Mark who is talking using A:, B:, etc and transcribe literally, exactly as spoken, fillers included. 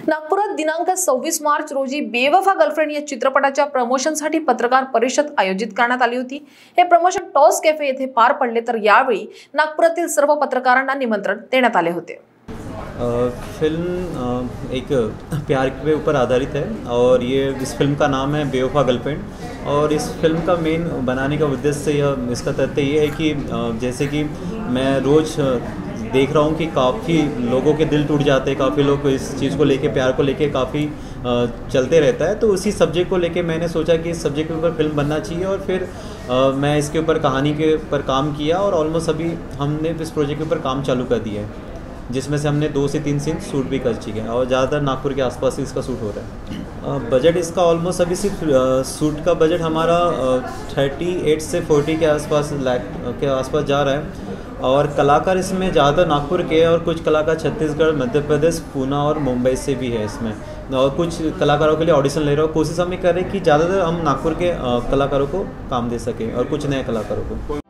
A: नागपुरात दिनांक सव्वीस मार्च रोजी बेवफा गर्लफ्रेंड या चित्रपटाच्या प्रमोशनसाठी पत्रकार परिषद आयोजित करण्यात आली होती। हे प्रमोशन टॉस कॅफे येथे पार पडले, तर यावेळी नागपुरातील सर्व पत्रकारांना निमंत्रण देण्यात आले होते।
B: फिल्म एक प्यार के ऊपर आधारित है और ये इस फिल्म का नाम है बेवफा गर्लफ्रेंड। और इस फिल्म का मेन बनाने का उद्देश्य यह इसका तथ्य ये है कि जैसे कि मैं रोज़ देख रहा हूँ कि काफ़ी लोगों के दिल टूट जाते हैं, काफ़ी लोग इस चीज़ को लेके, प्यार को लेके काफ़ी चलते रहता है। तो उसी सब्जेक्ट को लेके मैंने सोचा कि इस सब्जेक्ट के ऊपर फिल्म बनना चाहिए और फिर आ, मैं इसके ऊपर कहानी के ऊपर काम किया और ऑलमोस्ट अभी हमने इस प्रोजेक्ट के ऊपर काम चालू कर दिया है, जिसमें से हमने दो से तीन सीन शूट भी कर चुके हैं और ज़्यादातर नागपुर के आसपास ही इसका शूट हो रहा है। बजट इसका ऑलमोस्ट अभी सिर्फ शूट का बजट हमारा थर्टी एट से फोर्टी के आसपास लाख के आसपास जा रहा है। और कलाकार इसमें ज़्यादातर नागपुर के और कुछ कलाकार छत्तीसगढ़, मध्य प्रदेश, पुणे और मुंबई से भी है इसमें। और कुछ कलाकारों के लिए ऑडिशन ले रहे हो। कोशिश हम ये कर रहे हैं कि ज़्यादातर हम नागपुर के कलाकारों को काम दे सकें और कुछ नए कलाकारों को।